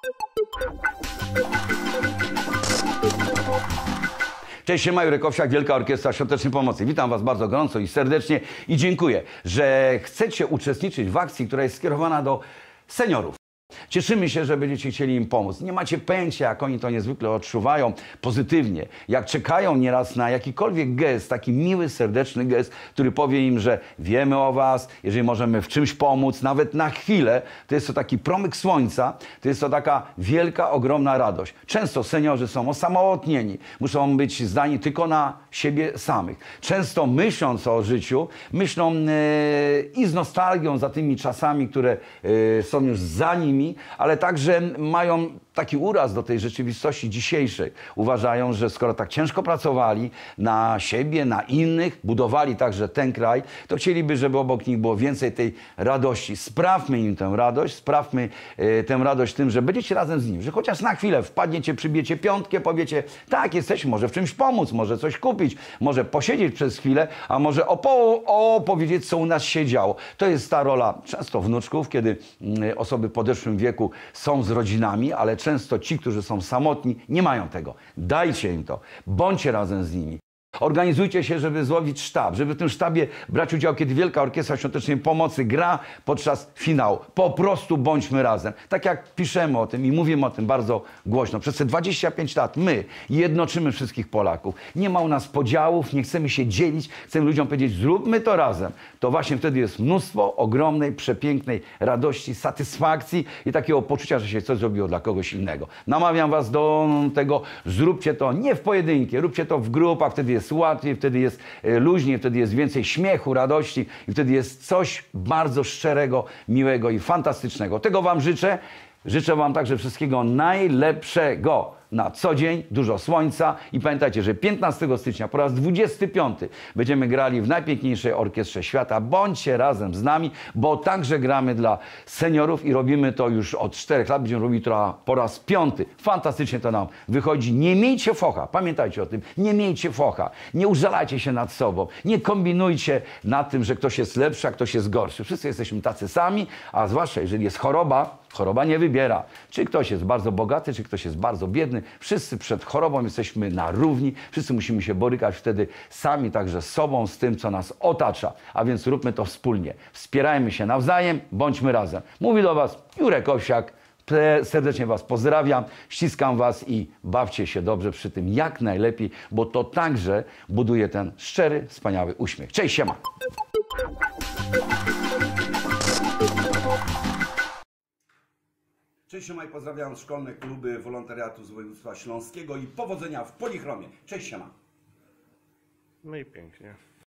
Cześć, siema, Jurek Owsiak, Wielka Orkiestra Świątecznej Pomocy. Witam Was bardzo gorąco i serdecznie i dziękuję, że chcecie uczestniczyć w akcji, która jest skierowana do seniorów. Cieszymy się, że będziecie chcieli im pomóc. Nie macie pojęcia, jak oni to niezwykle odczuwają pozytywnie. Jak czekają nieraz na jakikolwiek gest, taki miły, serdeczny gest, który powie im, że wiemy o Was, jeżeli możemy w czymś pomóc, nawet na chwilę, to jest to taki promyk słońca, to jest to taka wielka, ogromna radość. Często seniorzy są osamotnieni, muszą być zdani tylko na siebie samych. Często myśląc o życiu, myślą i z nostalgią za tymi czasami, które są już za nimi, ale także mają taki uraz do tej rzeczywistości dzisiejszej. Uważają, że skoro tak ciężko pracowali na siebie, na innych, budowali także ten kraj, to chcieliby, żeby obok nich było więcej tej radości. Sprawmy im tę radość, sprawmy tę radość tym, że będziecie razem z nim, że chociaż na chwilę wpadniecie, przybijecie piątkę, powiecie, tak, jesteśmy, może w czymś pomóc, może coś kupić, może posiedzieć przez chwilę, a może opowiedzieć, co u nas się działo. To jest ta rola często wnuczków, kiedy osoby w podeszłym wieku są z rodzinami, ale często ci, którzy są samotni, nie mają tego. Dajcie im to. Bądźcie razem z nimi. Organizujcie się, żeby złowić sztab, żeby w tym sztabie brać udział, kiedy Wielka Orkiestra Świątecznej Pomocy gra podczas finału. Po prostu bądźmy razem. Tak jak piszemy o tym i mówimy o tym bardzo głośno. Przez te 25 lat my jednoczymy wszystkich Polaków. Nie ma u nas podziałów, nie chcemy się dzielić, chcemy ludziom powiedzieć, zróbmy to razem. To właśnie wtedy jest mnóstwo ogromnej, przepięknej radości, satysfakcji i takiego poczucia, że się coś zrobiło dla kogoś innego. Namawiam Was do tego, zróbcie to nie w pojedynkę, róbcie to w grupach, wtedy jest łatwiej, wtedy jest luźniej, wtedy jest więcej śmiechu, radości i wtedy jest coś bardzo szczerego, miłego i fantastycznego. Tego Wam życzę. Życzę Wam także wszystkiego najlepszego na co dzień, dużo słońca i pamiętajcie, że 15 stycznia po raz 25 będziemy grali w najpiękniejszej orkiestrze świata. Bądźcie razem z nami, bo także gramy dla seniorów i robimy to już od 4 lat, będziemy robić to po raz 5. Fantastycznie to nam wychodzi. Nie miejcie focha, pamiętajcie o tym, nie miejcie focha, nie użalajcie się nad sobą, nie kombinujcie nad tym, że ktoś jest lepszy, a ktoś jest gorszy. Wszyscy jesteśmy tacy sami, a zwłaszcza jeżeli jest choroba, choroba nie wybiera, czy ktoś jest bardzo bogaty, czy ktoś jest bardzo biedny. Wszyscy przed chorobą jesteśmy na równi. Wszyscy musimy się borykać wtedy sami także z sobą, z tym, co nas otacza. A więc róbmy to wspólnie. Wspierajmy się nawzajem, bądźmy razem. Mówi do Was Jurek Owsiak. Serdecznie Was pozdrawiam, ściskam Was i bawcie się dobrze przy tym jak najlepiej, bo to także buduje ten szczery, wspaniały uśmiech. Cześć, siema! Cześć, siema i pozdrawiam szkolne kluby wolontariatu z województwa śląskiego i powodzenia w polichromie. Cześć, siema. No i pięknie.